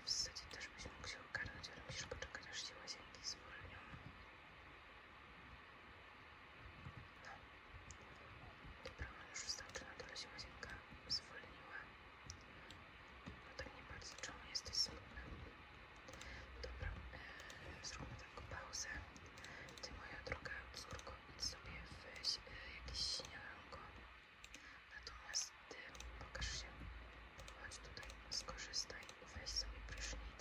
w zasadzie też byś mógł się ogarnąć, ale musisz poczekać, aż się łazienki zwolnią. No. Dobra, on już wstał, czy na dole się łazienka zwolniła? No tak nie bardzo. Czemu jesteś smutna? Dobra, zróbmy taką pauzę. Ty, moja droga córko, idź sobie weź jakieś śniadanko. Natomiast ty pokaż się. Chodź tutaj, skorzystaj, weź sobie prysznic.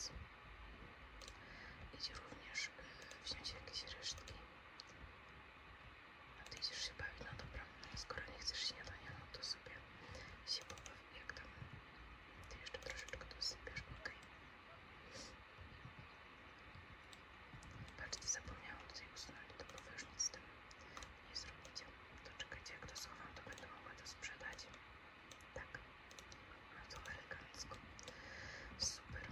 Idź również wziąć jakieś resztki. A ty idziesz się bawić? No dobra, skoro nie chcesz śniadania, no to sobie się pobaw. Jak tam? Ty jeszcze troszeczkę dosypiesz, okej. Patrz, ty zapomniałam tutaj usunąć, to bo wy już nic z tym nie zrobicie. To czekajcie, jak to schowam, to będę mogła to sprzedać. Tak. No to elegancko. Super.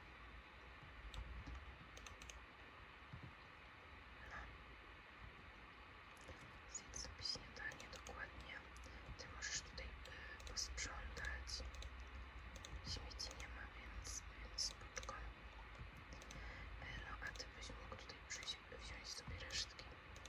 No. Zjedz sobie śniadanie dokładnie. Ty możesz tutaj posprzątać. Śmieci nie ma, więc spoczko. No a ty byś mógł tutaj przyjść, wziąć sobie resztki.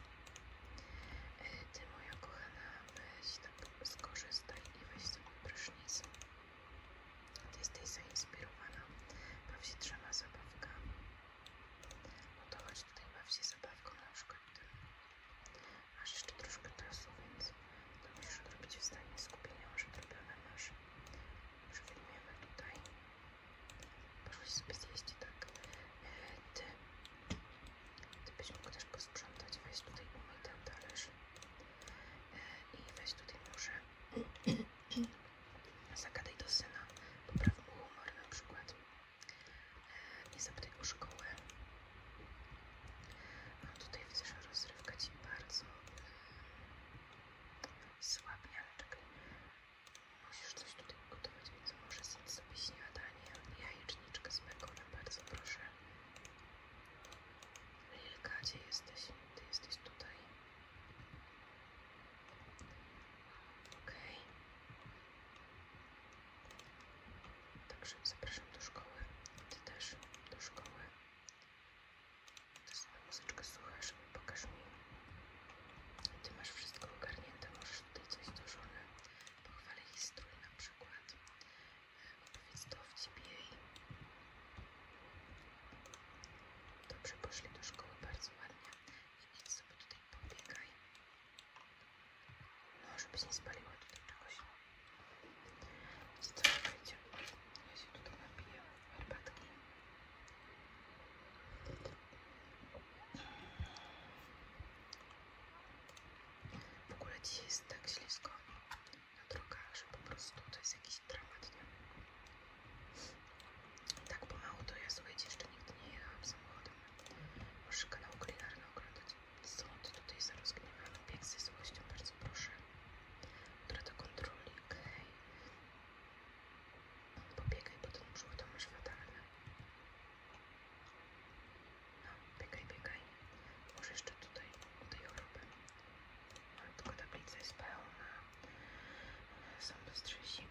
Ty, moja kochana, weź tak skorzystaj i weź sobie prysznic. Ty jesteś zainspirowana. Baw się 3 zabawkami. No to chodź tutaj, baw się zabawką, na przykład tym. Masz jeszcze troszkę czasu, więc to musisz odrobić w stanie skupienia, może robione masz. Przewidujemy tutaj. Poszłaś sobie zjeść, tak? Ty byś mógł też posprzątać. Weź tutaj umyj ten talerz. I weź tutaj może zagadaj do syna. Popraw mu humor na przykład. Nie zapytaj o szkołę. No tutaj widzę, że rozrywka ci bardzo słabnie, ale czekaj. Musisz coś tutaj ugotować, więc może zjedz sobie śniadanie. Jajeczniczkę z bekonem, bardzo proszę. Lilka, gdzie jesteś? Ty jesteś tutaj. Okej. Także zapraszam do szkoły. Ty też do szkoły. To sobie muzyczkę słuchasz. Pokaż mi. Ty masz wszystko ogarnięte. Możesz tutaj coś do żony. Pochwal jej strój na przykład. Opowiedz dowcip jej. Dobrze, poszli do szkoły bardzo ładnie. I idź sobie tutaj pobiegaj. No, żebyś nie spaliła tutaj czegoś. Wiecie co, czekajcie. Ja się tutaj napiję herbatki. W ogóle dzisiaj jest tak ślisko na drogach, że po prostu to jest jakiś dramat, nie? Tak pomału to ja, słuchajcie, jeszcze nigdy nie jechałam samochodem. Możesz kanał kulinarny oglądać. Stąd tutaj za rozgniewany bieg ze złością, bardzo proszę. Która do kontroli, okej. Pobiegaj, bo ten brzuch to masz fatalny. No, biegaj, biegaj. Może jeszcze tutaj u tej choroby. Ale tylko tablica jest pełna. Są bezstrzysi.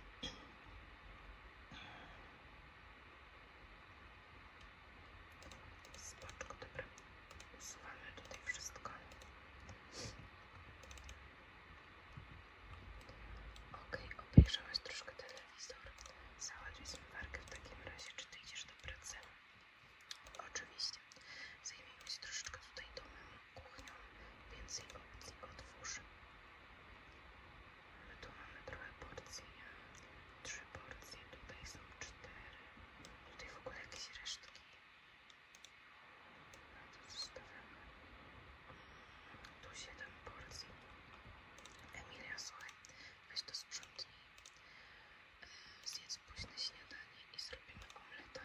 Spoczko, dobra. Usuwamy tutaj wszystko. Okej, obejrzałaś troszkę telewizor. Załatwię zmywarkę w takim razie. Czy ty idziesz do pracy? Oczywiście. Zajmijmy się troszeczkę tutaj domem, kuchnią. Więcej opcji otwórz. My tu mamy trochę porcji. 3 porcje, tutaj są 4. Tutaj w ogóle jakieś resztki. No to zostawiamy. Tu 7 porcji. Emilia, słuchaj, weź to sprzątnij. Zjedz późne śniadanie i zrobimy omleta.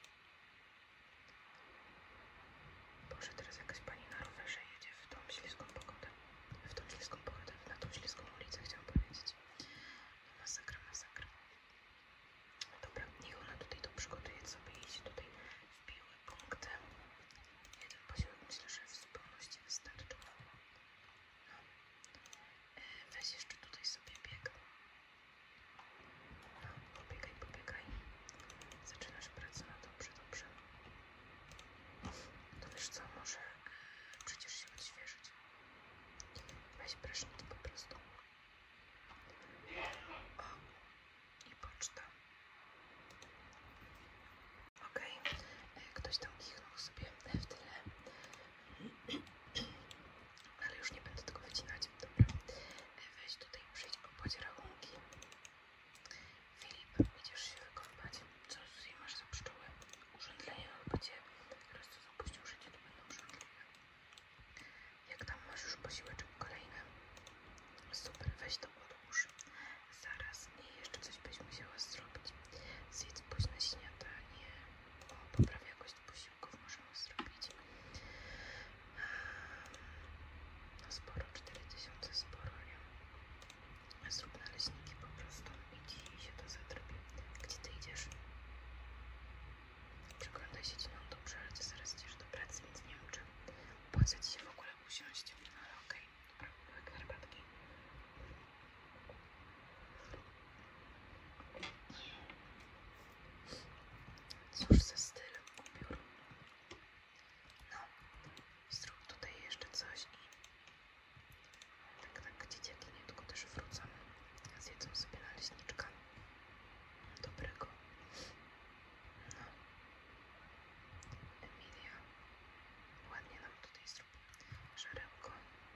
Boże, teraz jakaś pani na rowerze jedzie w tą śliską pogodę. Na tą śliską ulicę chciałam powiedzieć. No masakra, masakra. Dobra, niech ona tutaj to przygotuje sobie i idzie tutaj wbiły punkty. Jeden posiłek myślę, że w zupełności wystarczy. No. Weź jeszcze tutaj sobie bieg. No, pobiegaj, pobiegaj. Zaczynasz pracę nad siedzi, no dobrze, ale ty zaraz idziesz do pracy, więc nie wiem, czy opłaca ci się w ogóle usiąść. No ale okej, dobra, kawałek herbatki. Cóż za styl, ubiór. No, zrób tutaj jeszcze coś i tak, dzieciaki niedługo też wrócą. Zjedzą sobie naleśniczka dobrego. No, Emilia, ładnie nam tutaj zrób żarełko.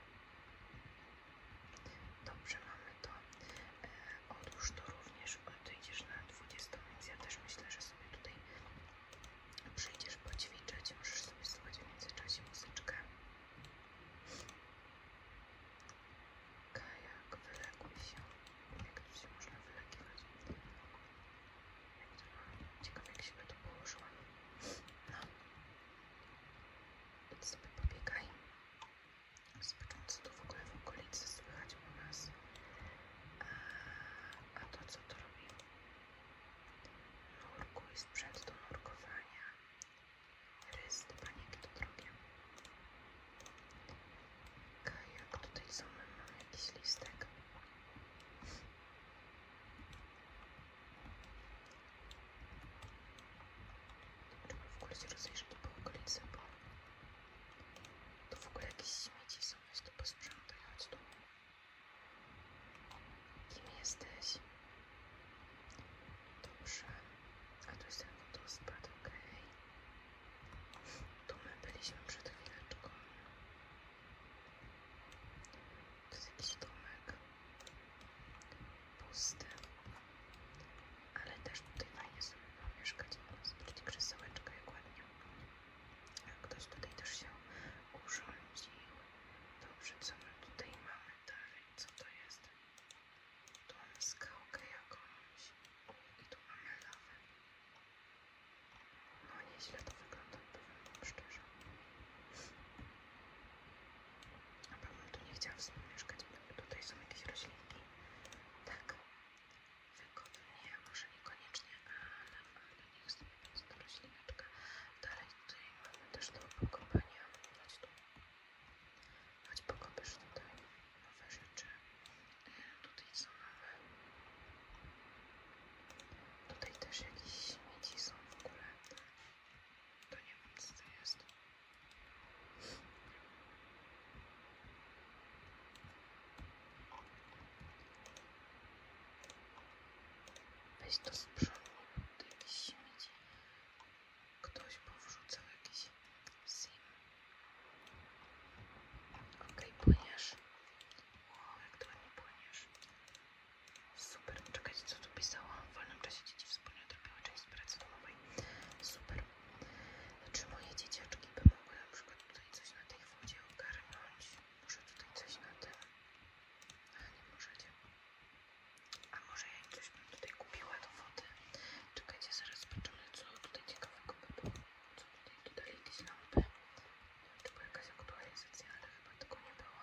Dobrze, mamy to. Odłóż to również. Ty idziesz na 20, więc ja też myślę, że sobie tutaj przyjdziesz poćwiczyć. Możesz sobie słuchać w międzyczasie muzyczkę. Kajak, wyległy się. Jak tu się można wylegiwać? Ciekawe, jak się by to położyła. No. Idź sobie pobiegaj. Zobaczmy, co tu w ogóle w okolicy słychać u nas. A to co to robi? Nurkuj, sprzęt do nurkowania. Rys, panie, jakie to drogie. Kajak, tutaj co my mamy? Jakiś listek. Trzeba w ogóle się rozejrzeć po okolicy, bo tu w ogóle jakieś śmieci są. Weź to posprzątaj, chodź tu. Kim jesteś? Dobrze. A tu jest ten wodospad, okej. Tu my byliśmy przed chwileczką. To jest jakiś domek. Pusty. Ale też tutaj fajnie sobie pomieszkać. Zobaczcie, krzesełeczka jak ładnie. Ktoś tutaj też się urządził. Dobrze, co my tutaj mamy dalej? Co to jest? Tu mamy skałkę jakąś. I tu mamy lawę. No nieźle to wygląda, powiem wam szczerze. A bym tu nie chciała w sumie mieszkać, bo tutaj są jakieś roślinki. Tak. Wygodnie, może niekoniecznie, ale niech sobie będzie ta roślineczka. Dalej tutaj mamy też do pokopania. Chodź tu. Chodź pokopiesz tutaj nowe rzeczy. Tutaj co mamy? Tutaj też jakieś śmieci są w ogóle. To nie wiem, co to jest. Weź to sprzątnij, bo tu jakieś śmieci. Ktoś powrzucał jakiś sim. Okej, płyniesz. O, jak to ładnie płyniesz. Super. Czekajcie, co tu pisało? W wolnym czasie dzieci wspólnie odrobiły część pracy domowej. Super. Czy moje dzieciaczki by mogły na przykład tutaj coś na tej wodzie ogarnąć? Może tutaj coś na tym? A nie możecie. A może ja im coś bym tutaj kupiła do wody? Czekajcie, zaraz zobaczymy, co tutaj ciekawego by było. Co tutaj dodali jakieś lampy? Czy była jakaś aktualizacja, ale chyba tego nie było.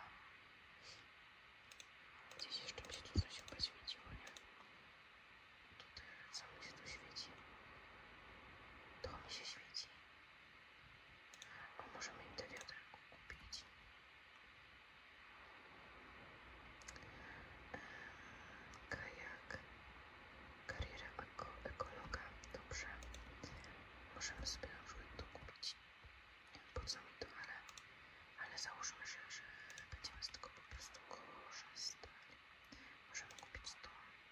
Gdzieś jeszcze mi się tu coś chyba świeciło, nie? Tutaj, co mi się tu świeci? To mi się świeci. O, możemy im te wiaderko kupić. Kajak. Kariera ekologa. Dobrze. Możemy sobie na przykład to kupić. Nie wiem, po co mi to, ale załóżmy, że będziemy z tego po prostu korzystali. Możemy kupić to.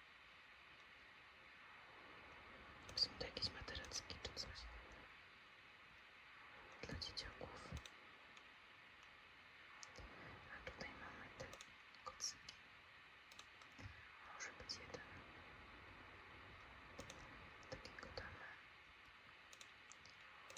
Są to jakieś materacki czy coś dla dzieciaków. A tutaj mamy te kocyki. Może być jeden. Takiego damy.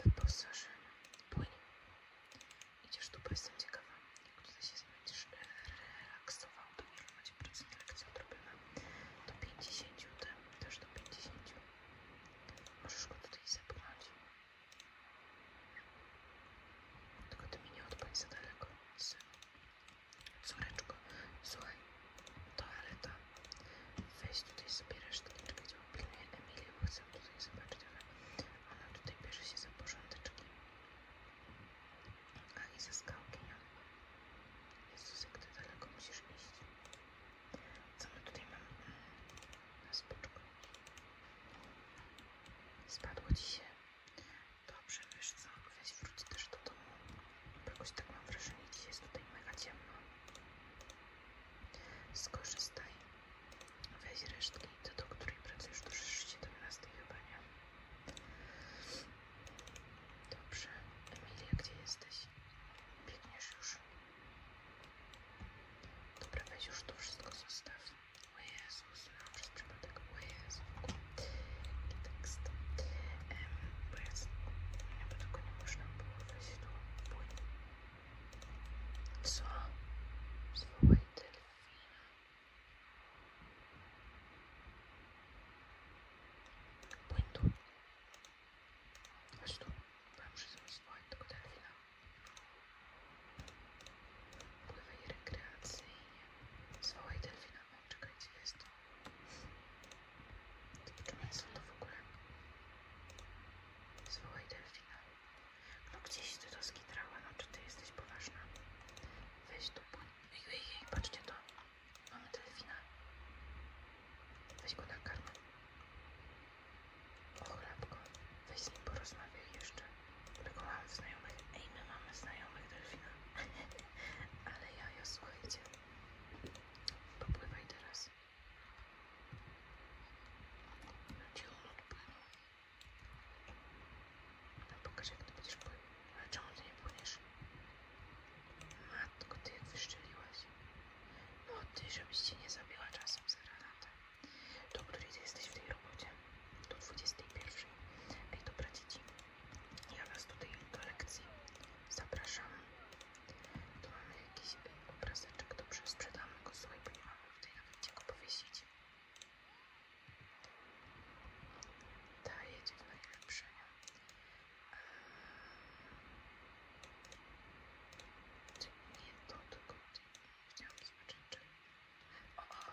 wyposażenie. Płyń. Idziesz tu, bo jestem ciekawa. Jak tutaj się będziesz relaksował, to ile macie procent lekcji odrobione? Do 50, też do 50. Możesz go tutaj zepchnąć. Tylko ty mi nie odpłyń za daleko. Córeczko, słuchaj, toaleta. Weź tutaj sobie resztki. Czekajcie, pilnuję Emilię, bo chcę tutaj zobaczyć, ale ona tutaj bierze się za porządeczki. A i za skałki, nie? Jezus, jak ty daleko musisz iść. Co my tutaj mamy? Na spoczku. Spadło ci się. Dobrze, wiesz co? Weź wróć też do domu. Bo jakoś tak mam wrażenie, dzisiaj jest tutaj mega ciemno. Skorzystaj. Weź resztki. Ty do której pracujesz? Do 17 chyba, nie? Dobrze. Emilia, gdzie jesteś? Biegniesz już. Dobra, weź już to wszystko zostaw. O Jezus, no przez przypadek. O Jezu. Jaki tekst. Bo ja bo tego nie można było wejść tu. Płyń. Co? Zwołaj delfina. Płyń tu. Chodź tu. Bo ja muszę sobie zwołać tego delfina. Pływaj rekreacyjnie. Zwołaj delfina. O, czekajcie, jest. Zobaczymy, co to w ogóle. Zwołaj delfina. No gdzieś ty to skitrała, no czy ty jesteś poważna? Weź tu płyń. Ej, patrzcie to. Mamy delfina. Weź go na karmę. O chlebko. Weź z nim porozmawiaj jeszcze. Którego mamy znajomych. Ej, my mamy znajomych delfina. Ale jaja, słuchajcie. Popływaj teraz. Gdzie on odpłynął? No pokaż, jak ty będziesz pływał. Ale czemu ty nie płyniesz? Matko, ty jak wyszczeliłaś. No ty, żebyś cię nie zabiła czasem za granatę. Do której ty jesteś w tej robocie? Do 21. Ej, dobra dzieci. Ja was tutaj do lekcji zapraszam. Tu mamy jakiś obrazeczek. Dobrze, sprzedamy go. Słuchaj, bo nie mamy tutaj nawet gdzie go powiesić. Ta jedzie w najlepsze, nie? Nie to, tylko chciałam zobaczyć, czy... O,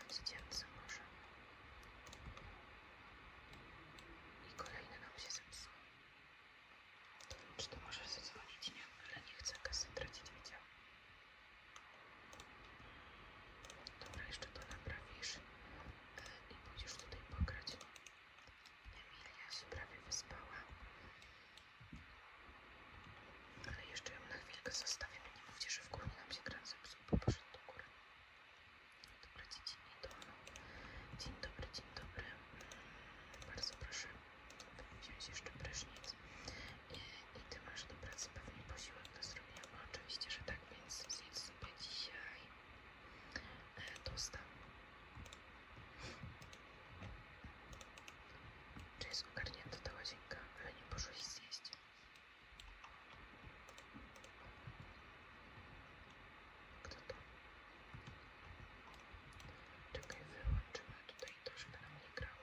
zdjęce może. I kolejny nam się zepsuł. Czy to możesz zadzwonić? Nie, ale nie chcę kasy tracić, widział. Dobra, jeszcze to naprawisz i pójdziesz tutaj pograć. Emilia się prawie wyspała. Ale jeszcze ją na chwilkę zostawię. Nie mówcie, że w górę nam się kran zepsuł, bo poszedł do góry. Dobra, dzieci idą. Dzień dobry, dzień dobry. Bardzo proszę wziąć jeszcze prysznic. I ty masz do pracy pewnie posiłek do zrobienia. No oczywiście, że tak, więc zjedz sobie dzisiaj tosta. Czy jest ogarnięta ta łazienka? Ale nie poszłeś zjeść. Kto to? Czekaj, wyłączymy tutaj to, żeby nam nie grało.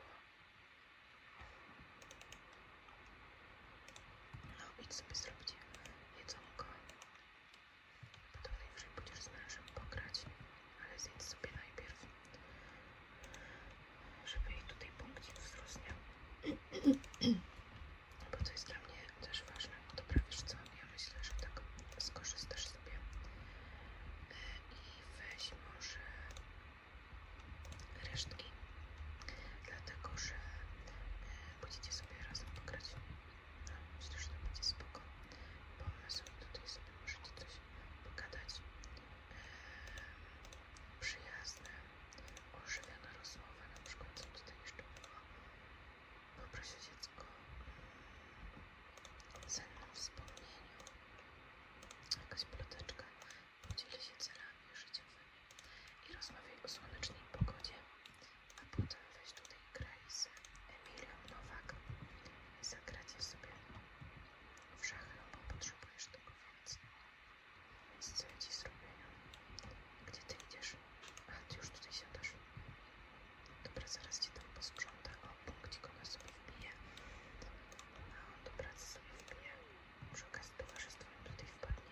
No, idź sobie zrobić jedzonko. Potem najwyżej pójdziesz z mężem pograć, ale zjedz sobie najpierw, żeby jej tutaj punkcik wzrósł, nie? Bo to jest dla mnie też ważne. Dobra, wiesz co, ja myślę, że tak skorzystasz sobie i weź może resztki, dlatego że będziecie sobie razem pograć. No, myślę, że to będzie spoko. Pomysł, tutaj sobie możecie coś pogadać. Przyjazne, ożywiona rozmowa, na przykład co tutaj jeszcze było. Poproś o dziecko o cennym wspomnieniu, jakaś ploteczka, podzieli się celami życiowymi i rozmawiaj o słonecznej pogodzie, a potem weź tutaj graj z Emilią Nowak i zagracie sobie w szachy, no bo potrzebujesz tego więcej. Więc co ja ci zrobię? Gdzie ty idziesz? A, ty już tutaj siadasz. Dobra, zaraz ci tam posprząta. O, punkcik ona sobie wbije. A on do pracy sobie wbije. Przy okazji towarzystwo im tutaj wpadnie.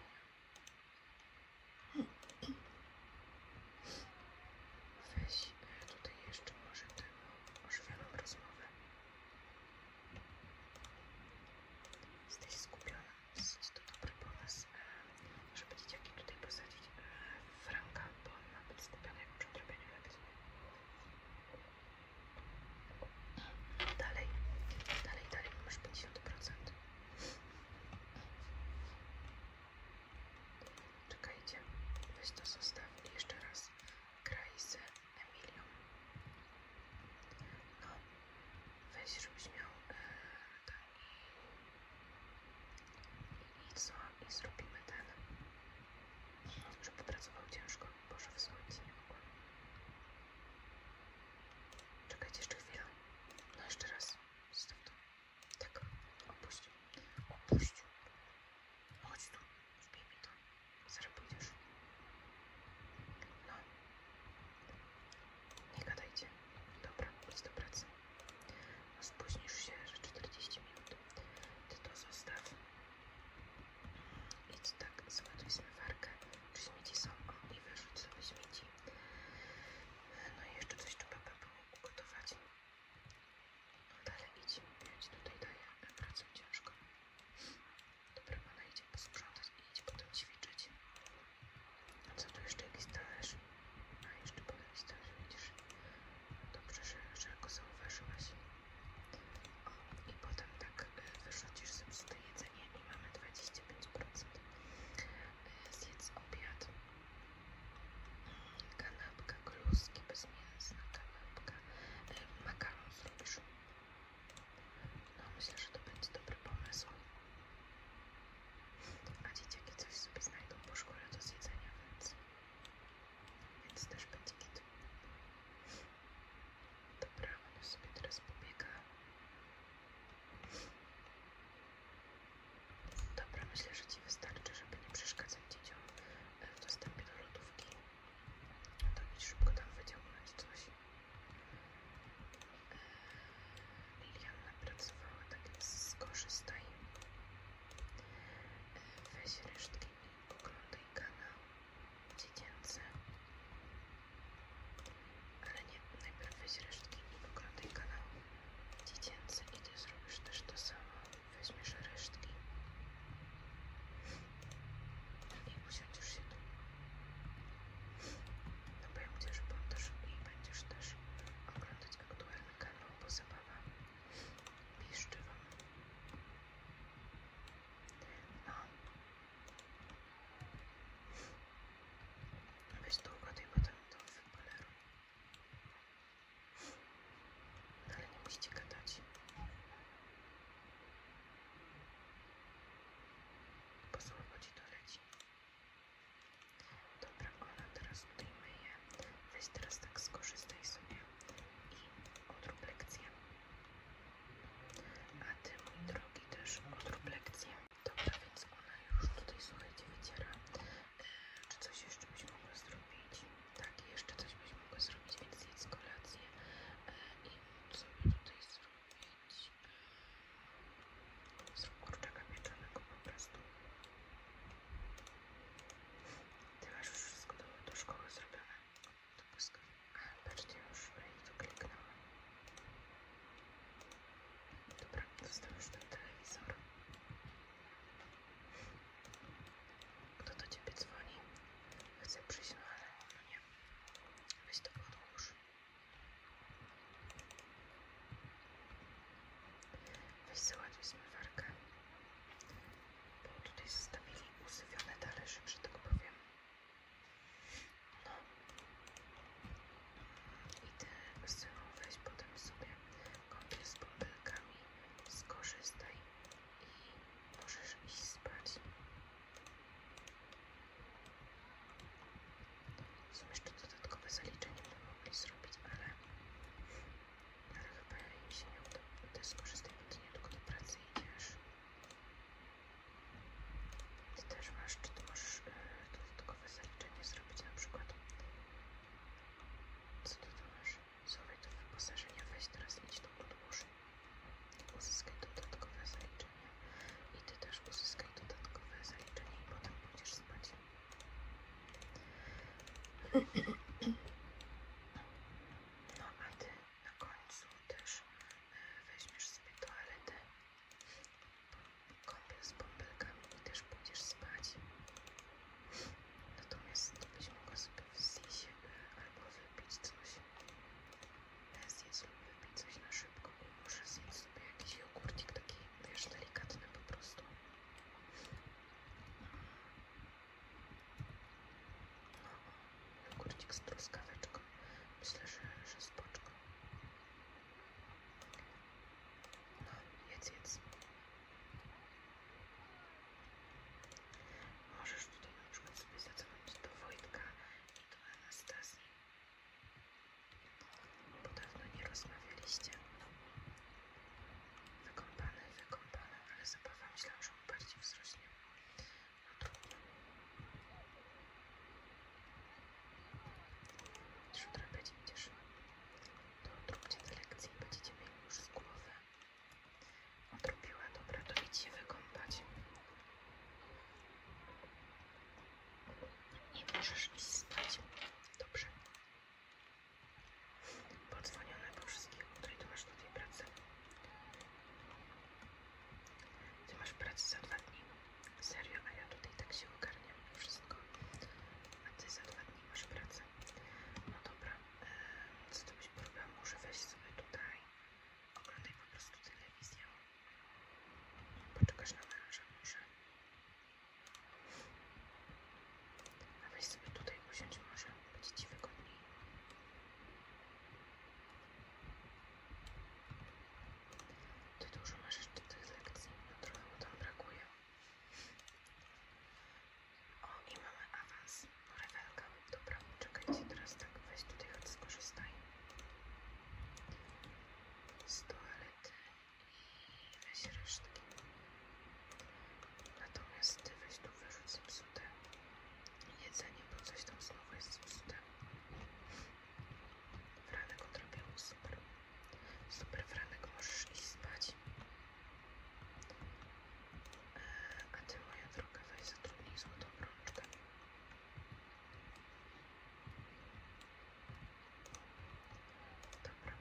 No a ty na końcu też weźmiesz sobie toaletę, kąpiel z bąbelkami i też pójdziesz spać. Natomiast byś mogła sobie zjeść albo wypić coś. Zjedz lub wypić coś na szybko. Może zjedz sobie jakiś jogurcik taki, wiesz, delikatny po prostu. No, jogurcik z truskaweczką. Myślę, że spoczko. No, jedz. Możesz tutaj na przykład sobie zadzwonić do Wojtka i do Anastazji. Bo dawno nie rozmawialiście. Wykąpany, ale zabawa myślałam, że on bardziej wzrośnie. No trudno. Jutro będziesz. To odróbcie te lekcje i będziecie mieli już z głowy. Odrobiła, dobra, to idź się wykąpać. I możesz iść spać. Dobrze. Podzwonione po wszystkich, której ty masz tutaj pracę. Ty masz pracę za 2 dni. Serio, a ja tutaj tak się ogarniam wszystko. A ty za 2 dni masz pracę. No dobra, co to byś porobiła? Może weź sobie tutaj. Oglądaj po prostu telewizję. Poczekasz na męża może. A weź sobie tutaj usiądź może. Będzie ci wygodniej. Ty dużo masz jeszcze tych lekcji. No trochę mu tam brakuje. O, i mamy awans. No rewelka. Dobra, czekajcie teraz tak. Weź tutaj chodź skorzystaj z toalety i weź resztki. Natomiast ty weź tu wyrzuć zepsute jedzenie, bo coś tam znowu jest zepsute. Franek odrobił super. Super, Franek, możesz iść spać. A ty, moja droga, weź zatrudnij złotą rączkę. Dobra.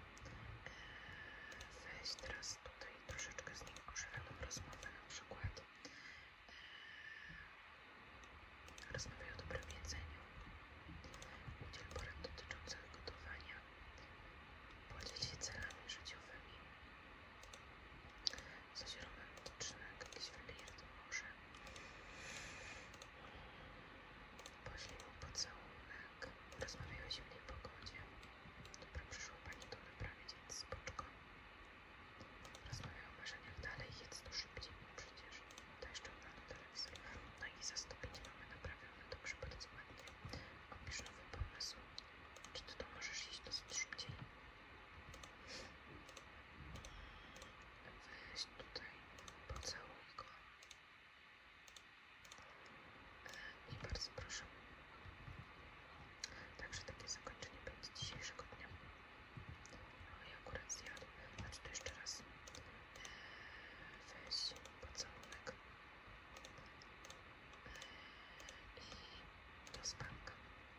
Weź teraz tutaj troszeczkę z nim ożywioną rozmowę, na przykład. Rozmawiaj o dobrym jedzeniu. Udziel porad dotyczących gotowania. Podziel się celami życiowymi. Coś romantycznego, jakiś flirt może. Poślij mu pocałunek. Rozmawiaj o zimnej pogodzie. Dobra, przyszła pani to naprawić, więc spoczko. Rozmawiaj o marzeniach dalej, jedz to szybciej, bo przecież to jeszcze ogląda telewizor. No i za 105 mamy naprawione, dobrze, bardzo ładnie. Opisz nowy pomysł. Czy ty to możesz iść dosyć szybciej? Weź tutaj, pocałuj go. I bardzo proszę. Także takie zakończenie będzie dzisiejszego dnia. No i akurat zjadł. Znaczy to jeszcze raz. Weź pocałunek. I do spanka.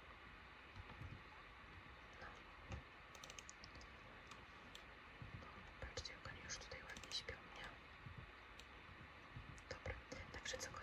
No. Patrzcie, jak oni już tutaj ładnie śpią, nie? Dobra, także co